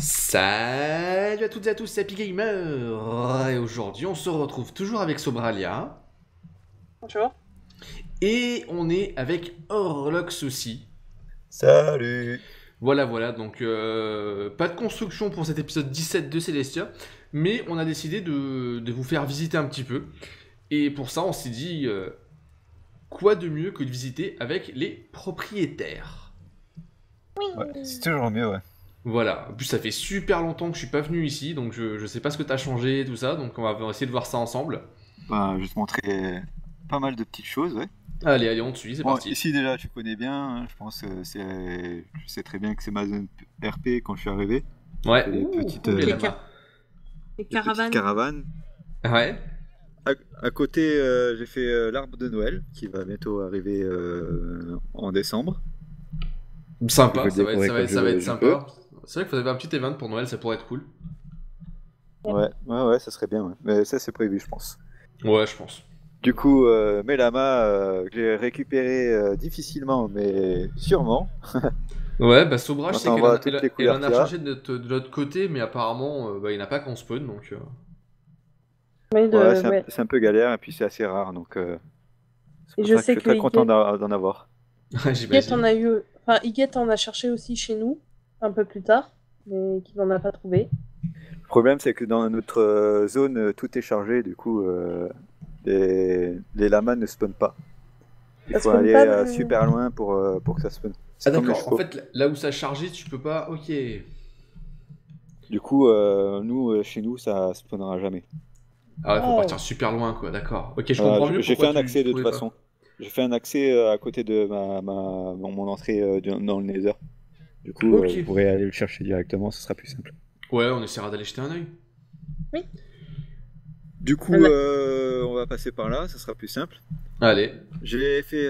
Salut à toutes et à tous, c'est Happy Gamer. Et aujourd'hui on se retrouve toujours avec Sobralia. Bonjour. Et on est avec Orlox aussi. Salut. Voilà, donc pas de construction pour cet épisode 17 de Celestia. Mais on a décidé de vous faire visiter un petit peu. Et pour ça on s'est dit, quoi de mieux que de visiter avec les propriétaires. Ouais, c'est toujours mieux, ouais. Voilà, en plus ça fait super longtemps que je suis pas venu ici, donc je sais pas ce que t'as changé et tout ça, donc on va essayer de voir ça ensemble. Ben, je vais te montrer pas mal de petites choses, ouais. Allez, on te suit, c'est Bon, parti. ici déjà tu connais bien, hein, je pense que je sais très bien que c'est ma zone RP quand je suis arrivé. Ouais. Des Ouh, petites, cool, les Les lamas. Les des petites caravanes. caravanes. Ouais. À côté, j'ai fait l'arbre de Noël qui va bientôt arriver en décembre. Je Sympa, vais ça va être, décorer ça va comme être, ça va être je peux. sympa. C'est vrai qu'il faudrait faire un petit event pour Noël, ça pourrait être cool. Ouais, ça serait bien, ouais. Mais ça c'est prévu, je pense. Ouais, je pense. Du coup, mes lamas, que j'ai récupéré difficilement, mais sûrement. Ouais, bah Sobra, je On sais qu'elle t'envoie en, toutes elle, les elle couleurs en a qu'il y a. cherché de l'autre côté, mais apparemment, il n'y en a pas qu'on spawn, donc... Oui, Ouais, ouais. c'est un peu galère et puis c'est assez rare, donc c'est Et pour je ça que je sais suis que très content d'en avoir. Iguette en J'imagine. a eu. Enfin, Iguette en a cherché aussi chez nous, un peu plus tard, mais qu'il n'en a pas trouvé. Le problème, c'est que dans notre zone, tout est chargé, du coup, les lamas ne spawnent pas. Il Ça faut spawn aller pas dans... super loin pour que ça spawn. Ah C'est comme les d'accord, en chevaux. fait, là où ça a chargé, tu peux pas... Ok. Du coup, nous, chez nous, ça spawnera jamais. Ah ouais, faut Oh. partir super loin, quoi, d'accord. Ok, je comprends mieux J'ai fait pourquoi un tu accès de toute trouvais pas. façon. J'ai fait un accès à côté de mon entrée dans le Nether. Du coup, Ok. vous pourrez aller le chercher directement, ce sera plus simple. Ouais, on essaiera d'aller jeter un œil. Oui. Du coup, On a- on va passer par là, ça sera plus simple. Allez. J'ai fait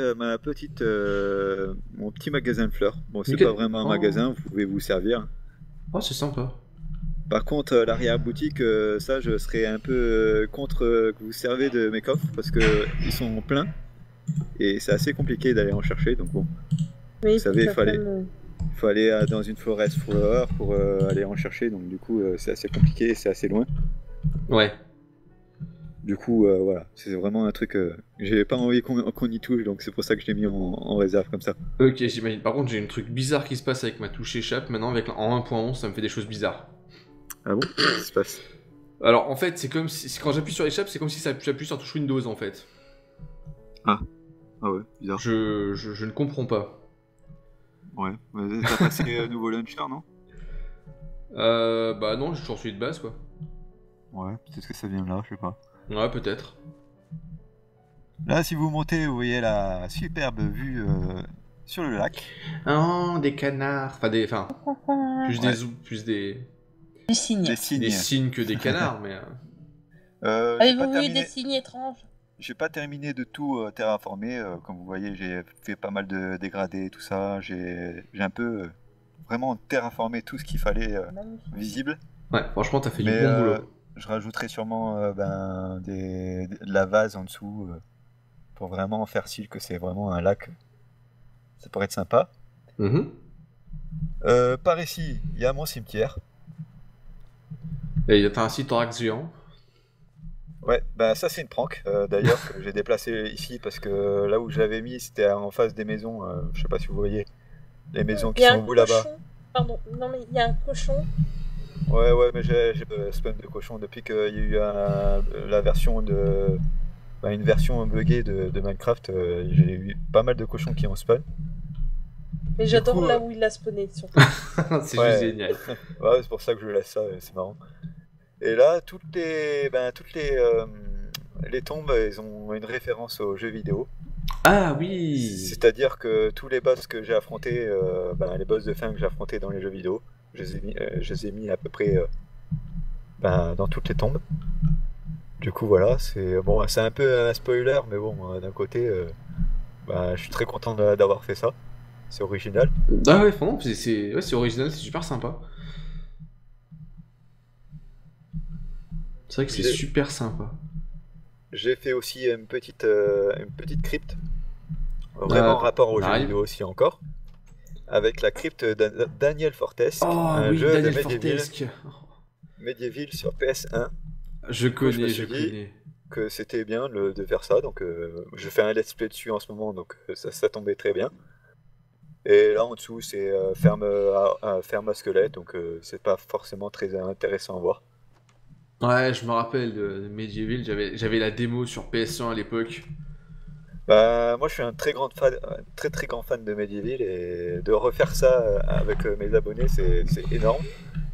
mon petit magasin de fleurs. Bon, c'est Ok. pas vraiment un Oh. magasin, vous pouvez vous servir. Oh, c'est sympa. Par contre, l'arrière-boutique, ça, je serais un peu contre que vous servez de mes coffres parce que ils sont pleins et c'est assez compliqué d'aller en chercher. Donc bon, Oui, vous savez, tout à fait, il faut aller dans une forest flower pour aller en chercher. Donc du coup, c'est assez compliqué et c'est assez loin. Ouais. Du coup, voilà, c'est vraiment un truc que j'ai pas envie qu'on y touche, donc c'est pour ça que je l'ai mis en réserve comme ça. Ok, j'imagine. Par contre, j'ai un truc bizarre qui se passe avec ma touche échappe. Maintenant, en 1.11, ça me fait des choses bizarres. Ah bon? Qu'est-ce qui se passe? Alors, en fait, c'est comme si... Quand j'appuie sur échappe, c'est comme si j'appuie sur touche Windows, en fait. Ah ouais, bizarre. Je ne comprends pas. Ouais, mais t'as passé nouveau launcher, non? Bah non, j'ai toujours celui de base, quoi. Ouais, peut-être que ça vient de là, je sais pas. Ouais, peut-être. Là, si vous montez, vous voyez la superbe vue sur le lac. Oh, des canards. Enfin, plus Ouais. plus des... Du cygne. Des cygnes. Des cygnes que des canards, mais... J'ai pas Avez-vous vu terminé, des cygnes étranges? j'ai pas terminé de tout terraformer. Comme vous voyez, j'ai fait pas mal de dégradés, tout ça. J'ai un peu vraiment terraformé tout ce qu'il fallait Magnifique. visible. Ouais, franchement, t'as fait du Mais bon boulot. je rajouterai sûrement de la vase en dessous pour vraiment faire style que c'est vraiment un lac. Ça pourrait être sympa. Mhm. Par ici, il y a mon cimetière. Et t'as un site thorax géant. Ouais, bah ça c'est une prank d'ailleurs que j'ai déplacé ici parce que là où je l'avais mis c'était en face des maisons. Je sais pas si vous voyez les maisons Il qui y a sont un au bout là-bas. cochon. Pardon, non mais il y a un cochon. Ouais, mais j'ai spawn de cochon depuis qu'il y a eu la version une version buggée de Minecraft. J'ai eu pas mal de cochons qui ont spawn. Mais Du j'adore coup, là où il l'a spawné surtout. C'est ouais. juste génial. Ouais, c'est pour ça que je laisse ça, c'est marrant. Et là, les tombes, elles ont une référence aux jeux vidéo. Ah oui. C'est-à-dire que tous les boss que j'ai affrontés, les boss de fin que j'ai affrontés dans les jeux vidéo, je les ai mis à peu près dans toutes les tombes. Du coup, voilà, c'est un peu un spoiler, mais bon, d'un côté, je suis très content d'avoir fait ça. C'est original. Ah ouais, franchement, ouais, c'est original, c'est super sympa. C'est vrai que c'est J'ai super sympa. j'ai fait aussi une petite crypte, vraiment en rapport on aux jeux arrive. vidéo aussi encore. avec la crypte Daniel Fortesque, Oh un oui, jeu de Daniel Medieval, Fortesque. Medieval sur PS1. Je coup, je me connais, suis je dit- connais. Que c'était bien de faire ça, donc je fais un let's play dessus en ce moment, donc ça tombait très bien. Et là en dessous c'est ferme à squelette, donc c'est pas forcément très intéressant à voir. Ouais, je me rappelle de Medieval, j'avais la démo sur PS1 à l'époque. Bah, moi je suis un très grand fan, très grand fan de Medieval, et de refaire ça avec mes abonnés c'est énorme.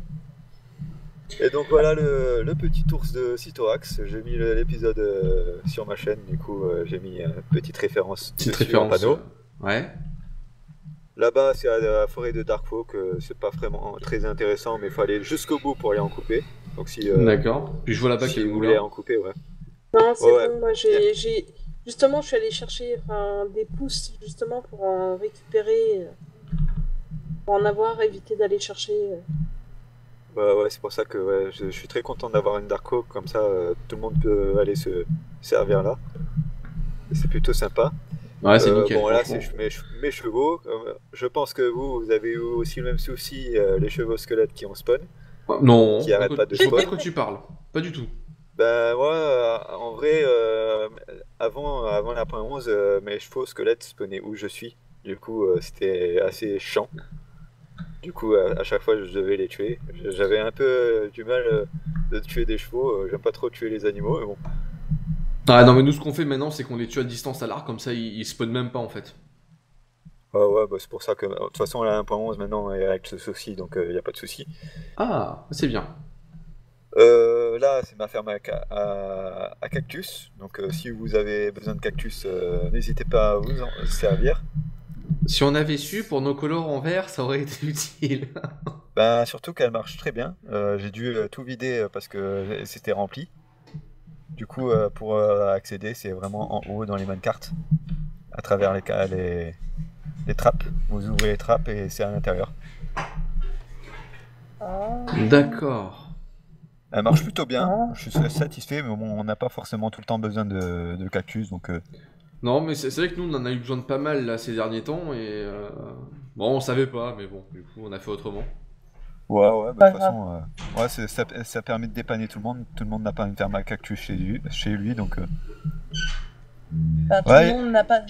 Et donc voilà le petit ours de Cytorax. J'ai mis l'épisode sur ma chaîne, du coup j'ai mis une petite référence Petite dessus en référence. panneau. Ouais. Là-bas c'est à la forêt de Darkfolk, c'est pas vraiment très intéressant, mais il faut aller jusqu'au bout pour aller en couper. Donc si, D'accord. Puis je vois là-bas si qu'il y a le vous voulez moulin. en couper, ouais. Non, c'est Ouais, bon, moi justement, je suis allée chercher des pousses justement pour en récupérer, pour en avoir, éviter d'aller chercher. ouais, c'est pour ça que ouais, je suis très content d'avoir une Darkfolk, comme ça tout le monde peut aller se servir là. Et c'est plutôt sympa. Ouais, c'est nickel. Bon, là, franchement. c'est mes chevaux. Je pense que vous avez eu aussi le même souci, les chevaux squelettes qui ont spawn. Non, Qui arrête pas de je vois pas de spawn. quoi tu parles. Pas du tout. Ben, moi, en vrai, avant la 1.11, mes chevaux squelettes spawnaient où je suis. Du coup, c'était assez chiant. Du coup, à chaque fois, je devais les tuer. J'avais un peu du mal de tuer des chevaux. J'aime pas trop tuer les animaux, mais bon. Ah non, mais nous, ce qu'on fait maintenant, c'est qu'on les tue à distance à l'arc, comme ça, ils spawnent même pas en fait. Ouais, bah, c'est pour ça que, de toute façon, la 1.11 maintenant elle règle ce souci, donc il n'y a pas de souci. Ah, c'est bien. Là, c'est ma ferme à cactus. Donc, si vous avez besoin de cactus, n'hésitez pas à vous en servir. Si on avait su, pour nos colores en vert, ça aurait été utile. Ben, surtout qu'elle marche très bien. J'ai dû tout vider parce que c'était rempli. Du coup, pour accéder, c'est vraiment en haut dans les cartes, à travers les trappes. Vous ouvrez les trappes et c'est à l'intérieur. Ah. D'accord. Elle marche plutôt bien. Ah. Je suis satisfait, mais bon, on n'a pas forcément tout le temps besoin de cactus, donc. Non, mais c'est vrai que nous, on en a eu besoin de pas mal là ces derniers temps, et bon, on savait pas, mais bon, du coup, on a fait autrement. Ouais, bah, Pas de toute façon, ouais, ça permet de dépanner tout le monde. Tout le monde n'a pas une ferme à cactus chez lui, donc. Enfin, tout Ouais. le monde n'a pas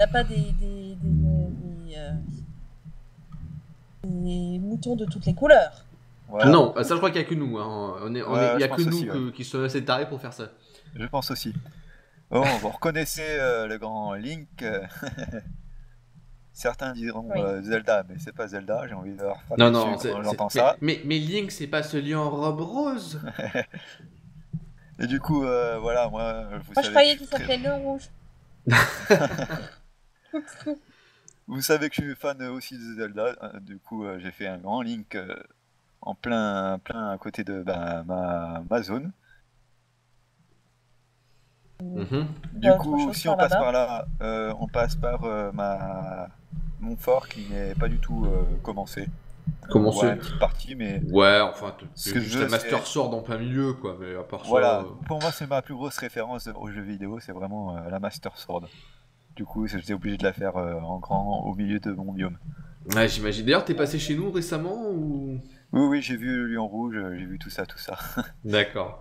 des moutons de toutes les couleurs. Voilà. Non, ça, je crois qu'il y a que nous. Hein. Il Ouais, y a je que pense nous aussi, qui sommes assez tarés pour faire ça. Je pense aussi. Bon, vous reconnaissez le grand Link. Certains diront Oui. Zelda, mais c'est pas Zelda. J'ai envie de leur frapper Non, dessus non, quand j'entends ça. mais Link, c'est pas celui en robe rose. Et du coup, voilà, moi, vous Moi, je savez croyais que qu'il je suis s'appelait le rouge. Vous savez que je suis fan aussi de Zelda. Du coup, j'ai fait un grand Link en plein à côté de ma zone. Mhm. Du Autre coup, chose si par on passe là-bas. par là, on passe par mon fort qui n'est pas du tout commencé. Comment Ouais, c'est une petite partie, mais Ouais, enfin, Ce c'est que je juste veux, un Master c'est- Sword en plein milieu, quoi, mais à part voilà, ça... pour moi, c'est ma plus grosse référence aux jeux vidéo, c'est vraiment la Master Sword. Du coup, j'étais obligé de la faire en grand au milieu de mon biome. Ouais, j'imagine. D'ailleurs, t'es passé chez nous récemment ou... Oui, j'ai vu le lion rouge, j'ai vu tout ça. D'accord.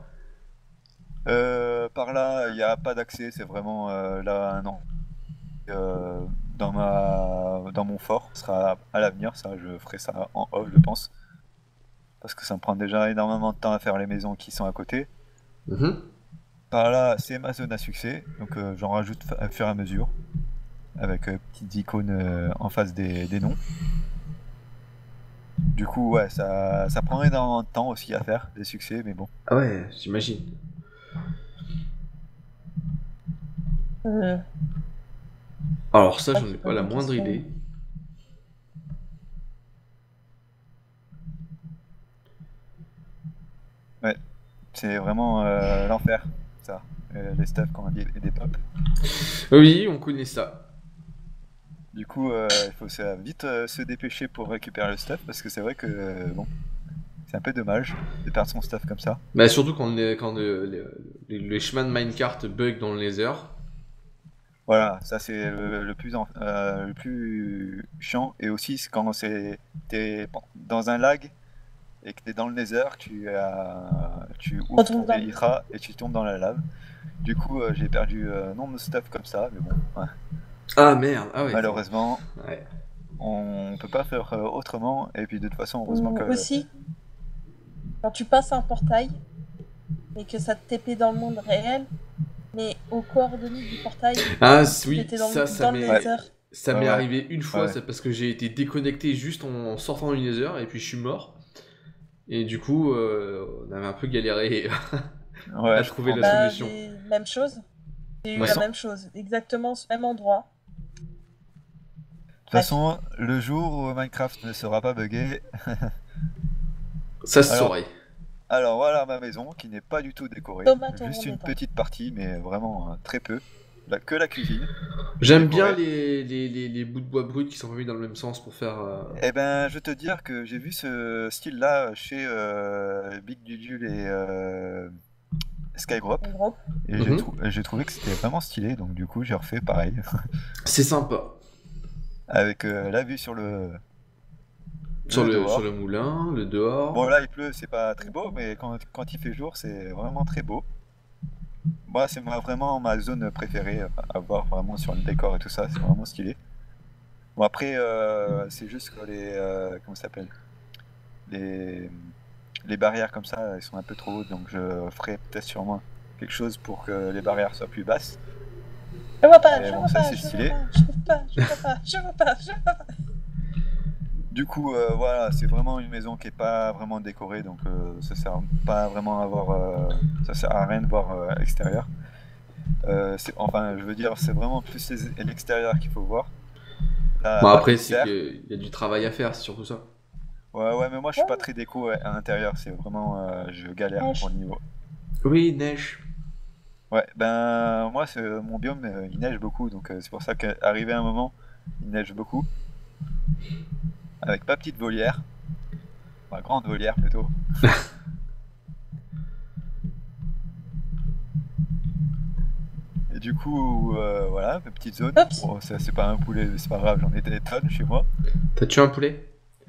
Par là, il n'y a pas d'accès, c'est vraiment là, non. Dans mon fort, ce sera à l'avenir, ça, je ferai ça en off, je pense. Parce que ça me prend déjà énormément de temps à faire les maisons qui sont à côté. Mhm. Par là, c'est ma zone à succès, donc j'en rajoute à fur et à mesure, avec petites icônes en face des noms. Du coup, ouais, ça prend énormément de temps aussi à faire, des succès, mais bon. Ah ouais, j'imagine. Euh, Alors ça, Ah, j'en ai c'est pas pas la une moindre question. idée. C'est vraiment l'enfer, ça. Les stuffs, quand on dit, et des pops. Oui, on connaît ça. Du coup, il faut vite se dépêcher pour récupérer le stuff, parce que c'est vrai que, bon, c'est un peu dommage de perdre son stuff comme ça. Bah surtout quand les chemins de minecart bug dans le laser. Voilà, ça c'est le plus chiant. Et aussi, c'est quand t'es dans un lag et que t'es dans le Nether, tu ouvres ton Retourne dans- Elytra et tu tombes dans la lave. Du coup, j'ai perdu nombre de stuff comme ça, mais bon, ouais. Ah merde, ah ouais. Malheureusement, Ouais. on peut pas faire autrement. Et puis de toute façon, heureusement Ou que. aussi, quand tu passes un portail et que ça te TP dans le monde réel, mais aux coordonnées du portail, Ah tu oui, étais dans ça, le, dans le Nether. ça Ouais, m'est ouais. arrivé une fois, Ouais. c'est parce que j'ai été déconnecté juste en sortant du Nether et puis je suis mort. Et du coup, on avait un peu galéré Ouais, à je trouver comprends la bien. solution. Même chose. J'ai eu Ouais. la même chose, exactement ce même endroit. De toute façon, le jour où Minecraft ne sera pas buggé. Ça se Alors, saurait. Alors voilà ma maison qui n'est pas du tout décorée. Tomate au Juste une vendetta. petite partie, mais vraiment très peu. Que la cuisine. J'aime décorée. bien les bouts de bois bruts qui sont pas mis dans le même sens pour faire. Eh ben, je te dire que j'ai vu ce style-là chez Big Dudule et Skydrop. En gros. Et j'ai trouvé que c'était vraiment stylé, donc du coup j'ai refait pareil. C'est sympa. Avec la vue sur le dehors. Sur le moulin, le dehors. Bon là il pleut, c'est pas très beau, mais quand il fait jour, c'est vraiment très beau. Moi, c'est vraiment ma zone préférée à voir vraiment sur le décor et tout ça, c'est vraiment stylé. Bon après, c'est juste que comment ça s'appelle, les barrières comme ça, elles sont un peu trop hautes, donc je ferai peut-être sûrement quelque chose pour que les barrières soient plus basses. Je vois pas, Mais je bon, vois ça, pas, c'est je stylé. vois pas, je vois pas, je vois pas, je vois pas, je vois pas. Du coup, voilà, c'est vraiment une maison qui est pas vraiment décorée, donc ça sert pas vraiment à voir, ça sert à rien de voir extérieur. Enfin, je veux dire, c'est vraiment plus l'extérieur qu'il faut voir. Là, Bon, à après, part c'est serre. qu'il y a du travail à faire, c'est surtout ça. Ouais, mais moi je suis pas très déco à l'intérieur, c'est vraiment, je galère pour le niveau. Oui, neige. Ouais, ben moi mon biome il neige beaucoup, donc c'est pour ça qu'arrivé à un moment, il neige beaucoup. Avec ma petite volière, ma grande volière plutôt. Et du coup, voilà, ma petite zone. Oups. Bon, c'est pas un poulet, mais c'est pas grave, j'en ai des tonnes chez moi. T'as tué un poulet?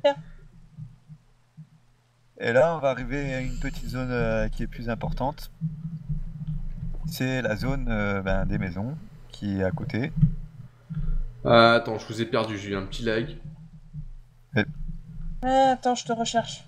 Et là, on va arriver à une petite zone qui est plus importante. C'est la zone des maisons qui est à côté. Attends, je vous ai perdu, j'ai eu un petit lag. Attends, je te recherche.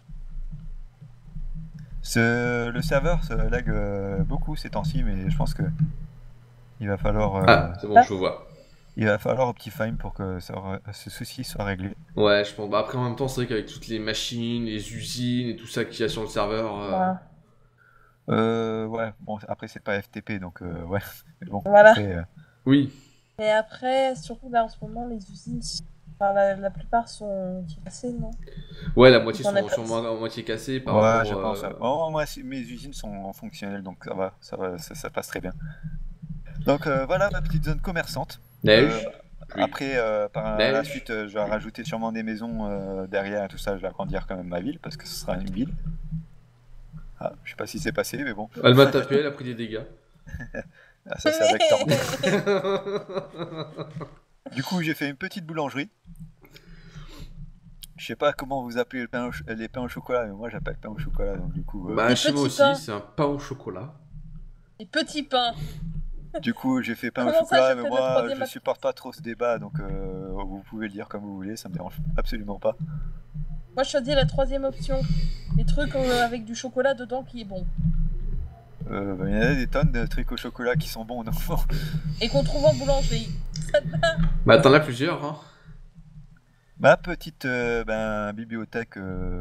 Le serveur se lag beaucoup ces temps-ci, mais je pense que il va falloir. Ah, c'est bon, je vous vois. Il va falloir Optifine pour que ce souci soit réglé. Ouais, je pense. Bah, après, en même temps, c'est vrai qu'avec toutes les machines, les usines et tout ça qu'il y a sur le serveur. Voilà. Ouais, bon, après c'est pas FTP, donc ouais. Mais bon, Voilà. après, Oui. Mais après, surtout là en ce moment, les usines, enfin, la plupart sont cassées, non? Ouais, la moitié J'en ai sont pas- sûrement à moitié cassées par ouais, rapport. je pense. Oh, moi, mes usines sont fonctionnelles, donc ça passe très bien. Donc voilà ma petite zone commerçante. Neige. Pluie. Après, par Neige. la suite, je vais rajouter sûrement des maisons derrière et tout ça. Je vais agrandir quand même ma ville parce que ce sera une ville. Ah, je sais pas si c'est passé, mais bon. Elle m'a tapé, elle a pris des dégâts. Ah, ça c'est avec Tornado. Du coup, j'ai fait une petite boulangerie. Je sais pas comment vous appelez les pains au chocolat, mais moi j'appelle pain au chocolat. Donc du coup, Bah, Des chez moi petits aussi, pains. c'est un pain au chocolat. Les petits pains. du coup, j'ai fait pain au Comment ça, chocolat, j'ai mais fait le moi troisième je supporte pas trop ce débat, donc vous pouvez le dire comme vous voulez, ça me dérange absolument pas. Moi, je te dis la troisième option. Les trucs avec du chocolat dedans qui est bon. Il y en a des tonnes de trucs au chocolat qui sont bons, non? Et qu'on trouve en boulangerie. Bah, t'en as plusieurs, hein. Ma petite bibliothèque,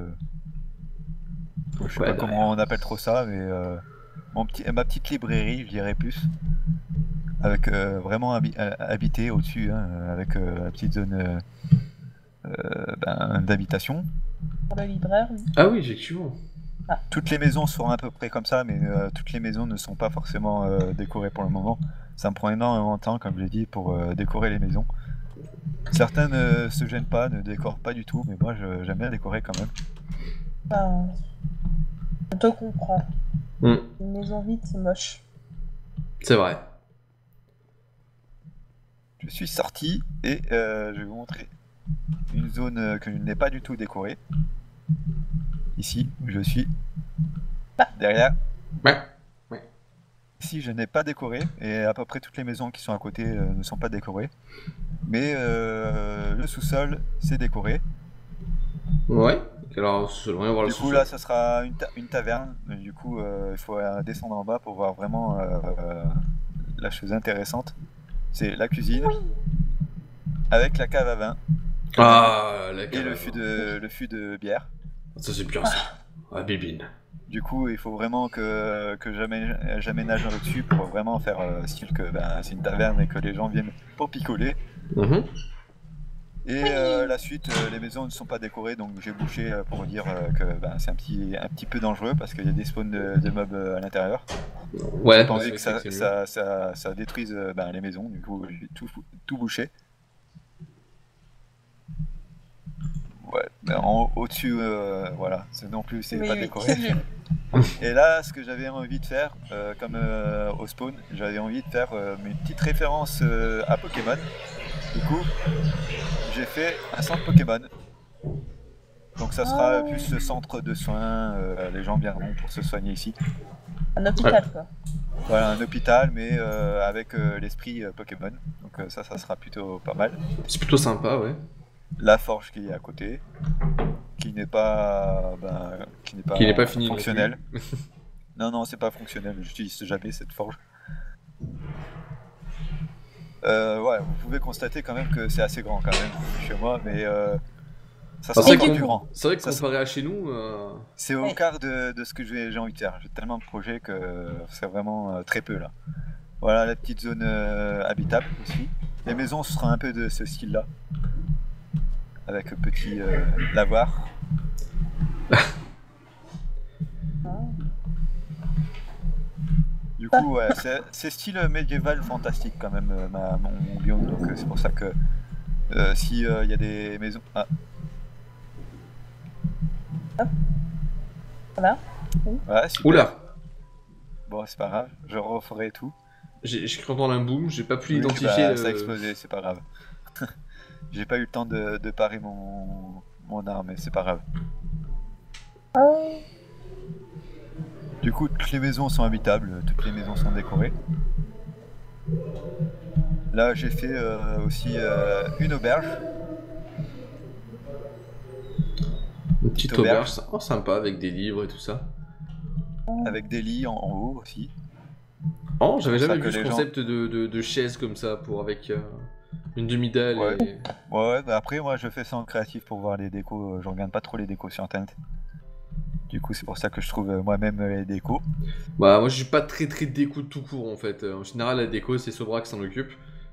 je sais Ouais, pas derrière. comment on appelle trop ça, mais ma petite librairie, je dirais plus, avec vraiment habité au-dessus, hein, avec la petite zone d'habitation. Pour le libraire, oui. Ah oui, effectivement. Toutes les maisons sont à peu près comme ça, mais toutes les maisons ne sont pas forcément décorées pour le moment. Ça me prend énormément de temps, comme je l'ai dit, pour décorer les maisons. Certains ne se gênent pas, ne décorent pas du tout, mais moi j'aime bien décorer quand même. Enfin, je te comprends. Mm. Une maison vide, c'est moche. C'est vrai. je suis sorti et je vais vous montrer une zone que je n'ai pas du tout décorée. Ici, où je suis. Derrière. Ouais. Ici, je n'ai pas décoré et à peu près toutes les maisons qui sont à côté ne sont pas décorées. Mais le sous-sol, c'est décoré. Ouais. Alors, on va voir le Du coup, sous-sol. là, ça sera une taverne. Du coup, il faut descendre en bas pour voir vraiment la chose intéressante. C'est la cuisine avec la cave à vin Ah, la et cave. le fût de bière. Ça, c'est bien ça. Ah, bébine. Du coup, il faut vraiment que j'aménage au-dessus pour vraiment faire style que c'est une taverne et que les gens viennent pour picoler. Mhm. Et la suite, les maisons ne sont pas décorées, donc j'ai bouché pour dire que c'est un petit peu dangereux parce qu'il y a des spawns de mobs à l'intérieur. Ouais, J'ai pas envie que effectivement. ça détruise les maisons, du coup j'ai tout bouché. Ouais, au-dessus, voilà, non plus c'est pas décoré. Et là, ce que j'avais envie de faire, comme au spawn, j'avais envie de faire une petite référence à Pokémon. Du coup, j'ai fait un centre Pokémon. Donc ça sera plus ce centre de soins, les gens viendront pour se soigner ici. Un hôpital, quoi. Voilà, un hôpital, mais avec l'esprit Pokémon. Donc ça sera plutôt pas mal. C'est plutôt sympa, ouais. La forge qui est à côté, qui n'est pas fini non fonctionnelle. Non, c'est pas fonctionnel, j'utilise jamais cette forge. Ouais, vous pouvez constater quand même que c'est assez grand quand même chez moi, mais ça sera encore plus grand. C'est vrai que comparé à chez nous... C'est au quart de ce que j'ai envie de faire. J'ai tellement de projets que c'est vraiment très peu là. Voilà la petite zone habitable aussi. Les maisons seront un peu de ce style-là. Avec un petit lavoir. Du coup, ouais, c'est style médiéval fantastique quand même, mon biome. Donc c'est pour ça que si il y a des maisons... Ah. Voilà. Ouais, super. Oula. Bon, c'est pas grave, je referai tout. J'ai cru entendre un boom, j'ai pas pu Oui, identifier... ça a explosé, c'est pas grave. J'ai pas eu le temps de parer mon arme, mais c'est pas grave. Du coup, toutes les maisons sont habitables, toutes les maisons sont décorées. Là, j'ai fait aussi une auberge. Une petite auberge, sympa, avec des livres et tout ça. Avec des lits en haut aussi. Oh, j'avais jamais vu ce concept de chaise comme ça, avec une demi-dalle. Ouais. Ouais, après, moi, je fais ça en créatif pour voir les décos. Je regarde pas trop les décos sur internet. Du coup, c'est pour ça que je trouve moi-même les décos. Bah, moi, je suis pas très déco tout court en fait. En général, la déco, c'est Sobra qui s'en occupe.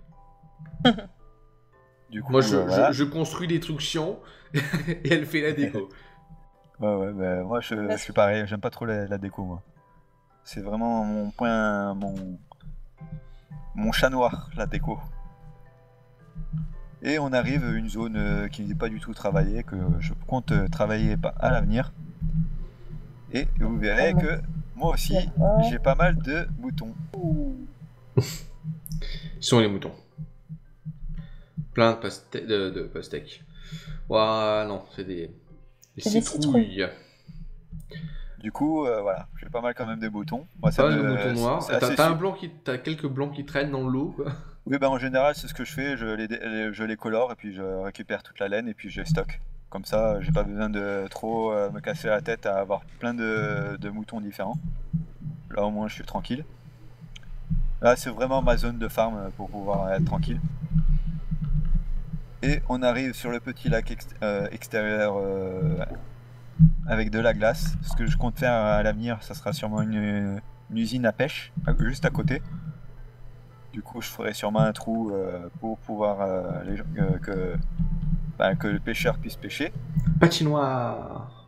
Du coup, moi, je construis des trucs chiants et elle fait la déco. Ouais, moi, je suis pareil. J'aime pas trop la déco, moi. C'est vraiment mon point, mon chat noir, la déco. Et on arrive à une zone qui n'est pas du tout travaillée, que je compte travailler à l'avenir. Et vous verrez que moi aussi, j'ai pas mal de moutons. Ils sont les moutons. Plein de pastèques. Ouah, non, c'est des citrouilles. Du coup, voilà, j'ai pas mal quand même de moutons. Moi, pas mal de moutons noirs. T'as quelques blancs qui traînent dans l'eau, quoi. Oui, en général, c'est ce que je fais. Je les colore et puis je récupère toute la laine et puis je stocke. Comme ça, j'ai pas besoin de trop me casser la tête à avoir plein de moutons différents. Là, au moins, je suis tranquille. Là, c'est vraiment ma zone de farm pour pouvoir être tranquille. Et on arrive sur le petit lac extérieur avec de la glace. Ce que je compte faire à l'avenir, ça sera sûrement une usine à pêche, juste à côté. Du coup, je ferai sûrement un trou pour pouvoir que le pêcheur puisse pêcher. Patinoire.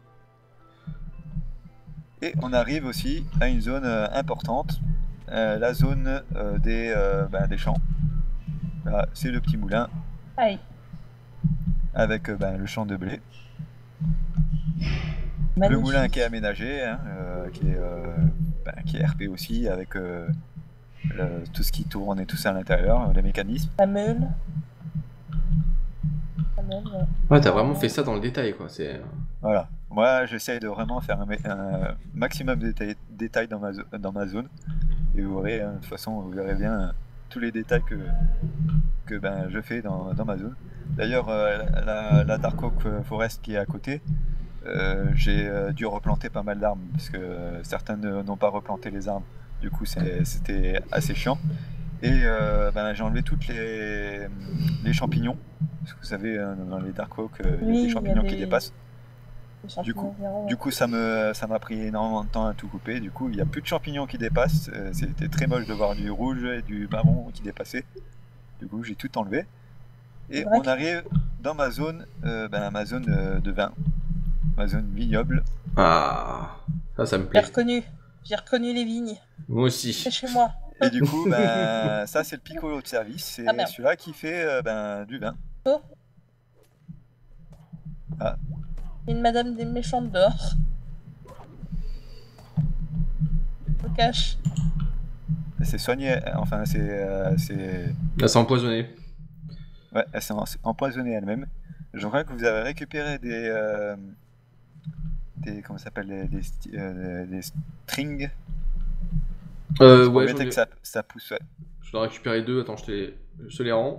Et on arrive aussi à une zone importante, la zone des champs. Là, c'est le petit moulin. Aïe. Avec le champ de blé. Magnifique. Le moulin qui est aménagé, qui est RP aussi, avec tout ce qui tourne et tout ça à l'intérieur, les mécanismes. La meule. La meule, ouais. Ouais, t'as vraiment fait ça dans le détail, quoi. C'est... Voilà. Moi, j'essaye de vraiment faire un maximum de détails dans ma zone. Et vous verrez, de toute façon, vous verrez bien tous les détails que ben, je fais dans ma zone. D'ailleurs, la Dark Oak Forest qui est à côté, j'ai dû replanter pas mal d'arbres parce que certains n'ont pas replanté les arbres. Du coup, c'était assez chiant. Et ben, j'ai enlevé toutes les champignons. Parce que vous savez, dans les Dark Oak, il y a Oui, des champignons qui dépassent. Les champignons verront. Du coup, ça m'a pris énormément de temps à tout couper. Du coup, il n'y a plus de champignons qui dépassent. C'était très moche de voir du rouge et du marron qui dépassaient. Du coup, j'ai tout enlevé. Et C'est vrai on arrive dans ma zone, ma zone de vin, ma zone vignoble. Ah, ça me J'ai plaît. reconnu. J'ai reconnu les vignes. Moi aussi. C'est chez moi. Et du coup, ça c'est le piccolo de service. C'est Ah, merde. celui-là qui fait du vin. Oh. Ah. Une madame des méchantes dehors. Je me cache. C'est soigné, enfin c'est Là, c'est empoisonné. ouais, elle s'est empoisonnée elle-même. Je crois que vous avez récupéré des comment ça s'appelle des strings pour Ouais, éviter que ça pousse. Ouais. je dois récupérer 2. Attends, je te les rends.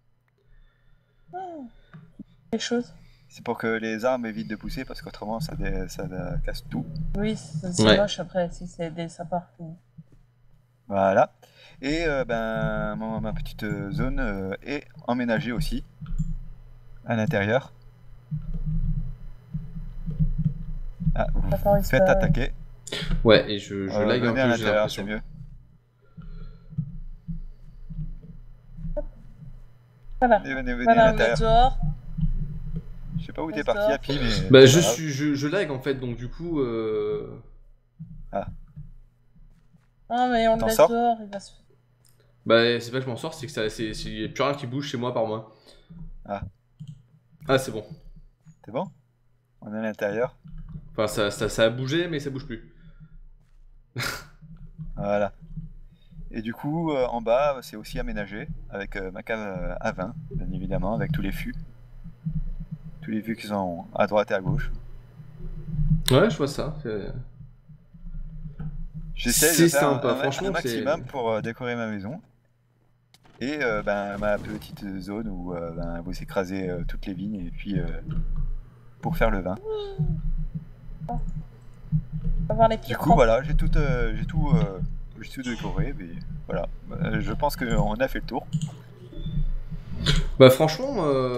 Les choses. C'est pour que les arbres évitent de pousser parce qu'autrement ça casse tout. Oui, c'est Ouais. moche après si c'est des sapins. Voilà. Et ma petite zone est emménagée aussi à l'intérieur. Ah, vous Attends, il vous se faites passe- attaquer. Ouais, et je lag un Venez à peu, j'ai l'intérieur, c'est l'impression. mieux. Voilà. Venez à Voilà, vous êtes l'intérieur. dehors. Je sais pas où t'es Reste parti, dehors. Happy, mais. Bah, c'est pas grave. je lag en fait, donc du coup. Ah, mais on le T'en laisse sors dehors, il va se. Bah, c'est pas que je m'en sors, c'est que y a plus rien qui bouge chez moi par moi. Ah. Ah, c'est bon. C'est bon? On est à l'intérieur. Enfin, ça a bougé, mais ça bouge plus. Voilà. Et du coup, en bas, c'est aussi aménagé avec ma cave à vin, bien évidemment, avec tous les fûts. Tous les fûts qui sont à droite et à gauche. Ouais, je vois ça. J'essaie C'est de faire sympa, un franchement, maximum pour décorer ma maison. Et ma petite zone où vous écrasez toutes les vignes et puis pour faire le vin. On va voir les pieds. Du coup, voilà, j'ai tout décoré. Mais voilà, je pense qu'on a fait le tour. Bah, franchement,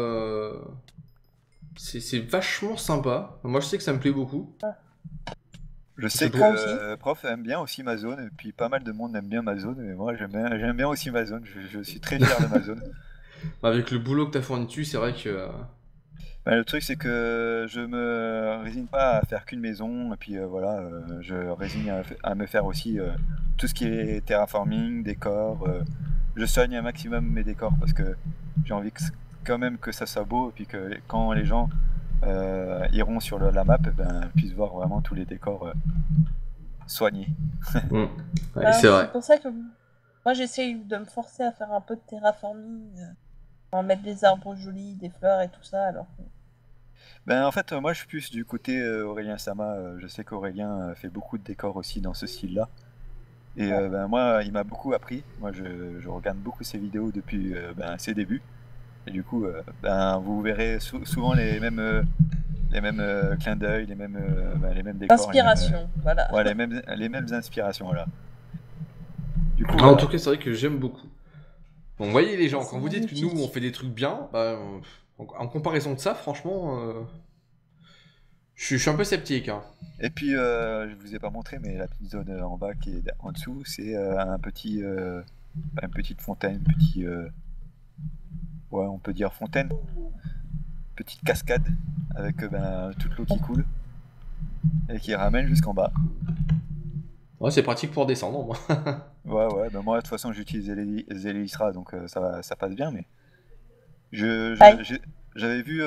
c'est vachement sympa. Moi, je sais que ça me plaît beaucoup. Je sais Moi que prof aime bien aussi ma zone, et puis pas mal de monde aime bien ma zone, mais moi j'aime bien aussi ma zone, je suis très fier de ma zone. Avec le boulot que t'as fourni dessus, c'est vrai que. Le truc c'est que je me résigne pas à faire qu'une maison, et puis voilà, je résigne à me faire aussi tout ce qui est terraforming, décor. Je soigne un maximum mes décors parce que j'ai envie quand même que ça soit beau, et puis que quand les gens iront sur la map, puissent voir vraiment tous les décors soignés. Ouais, Ah, c'est vrai. C'est pour ça que moi j'essaye de me forcer à faire un peu de terraforming, en mettre des arbres jolis, des fleurs et tout ça. Alors que- En fait, moi je suis plus du côté Aurélien Sama. Je sais qu'Aurélien fait beaucoup de décors aussi dans ce style-là. Et moi, il m'a beaucoup appris. Moi, je regarde beaucoup ses vidéos depuis ses débuts. Et du coup, vous verrez souvent les mêmes clins d'œil, les mêmes décors. Inspiration, voilà. Ouais, les mêmes inspirations, voilà. Du coup, En voilà. tout cas, c'est vrai que j'aime beaucoup. Bon, vous voyez les gens, C'est quand vous dites que nous magnifique. on fait des trucs bien, bah, en comparaison de ça, franchement, je suis un peu sceptique. Hein. Et puis, je vous ai pas montré, mais la petite zone en bas qui est en dessous, c'est une petite fontaine, ouais, on peut dire fontaine, petite cascade avec toute l'eau qui coule et qui ramène jusqu'en bas. Ouais, c'est pratique pour descendre, moi. Ouais, moi de toute façon j'utilise Elisra, donc ça passe bien, mais Aïe. j'avais vu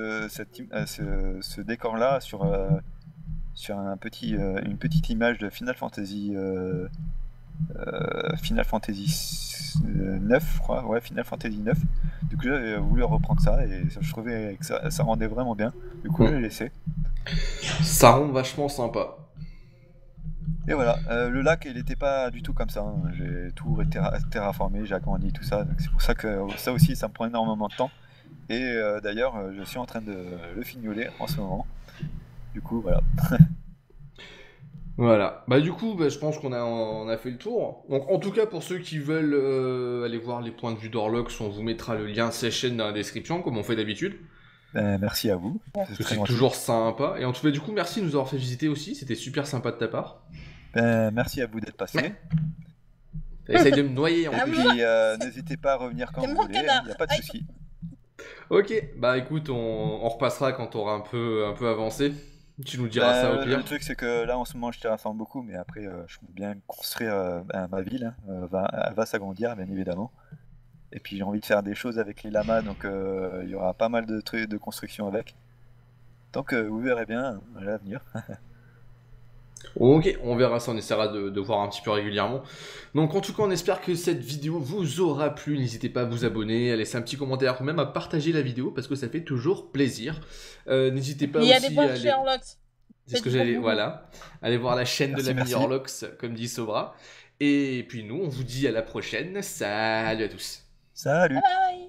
ce décor-là sur une petite image de Final Fantasy Final Fantasy 9, je crois. Ouais, Final Fantasy 9. Du coup, j'avais voulu reprendre ça et je trouvais que ça rendait vraiment bien. Du coup, je l'ai laissé. Ça rend vachement sympa. Et voilà, le lac, il n'était pas du tout comme ça. Hein. J'ai tout terraformé, j'ai agrandi tout ça. Donc c'est pour ça que ça aussi, ça me prend énormément de temps. Et d'ailleurs, je suis en train de le fignoler en ce moment. Du coup, voilà. Voilà. Bah du coup, je pense on a fait le tour. Donc en tout cas, pour ceux qui veulent aller voir les points de vue d'Orlox, on vous mettra le lien de sa chaîne dans la description, comme on fait d'habitude. Merci à vous. Parce que très c'est gentil. toujours sympa. Et en tout cas, du coup, merci de nous avoir fait visiter aussi. C'était super sympa de ta part. Merci à vous d'être passé. Essaye de me noyer en Et plus. puis, n'hésitez pas à revenir quand C'est vous mon voulez, il canard. n'y a pas de Aïe. souci. Ok, bah écoute, on repassera quand on aura un peu avancé. Tu nous diras ça au pire. Le truc, c'est que là, en ce moment, je terraforme beaucoup, mais après, je compte bien construire ma ville. Hein. Elle va s'agrandir, bien évidemment. Et puis, j'ai envie de faire des choses avec les lamas, donc il y aura pas mal de trucs de construction avec. Donc, vous verrez bien à l'avenir. Ok, on verra ça, on essaiera de voir un petit peu régulièrement. Donc en tout cas, on espère que cette vidéo vous aura plu. N'hésitez pas à vous abonner, à laisser un petit commentaire, même à partager la vidéo, parce que ça fait toujours plaisir. N'hésitez pas Il y a aussi des points à chez aller... Orlox. C'est ce que Faites du j'allais... bon Voilà. Allez voir la chaîne de la Merci. Orlox, comme dit Sobra. Et puis nous, on vous dit à la prochaine. Salut à tous. Salut! Bye.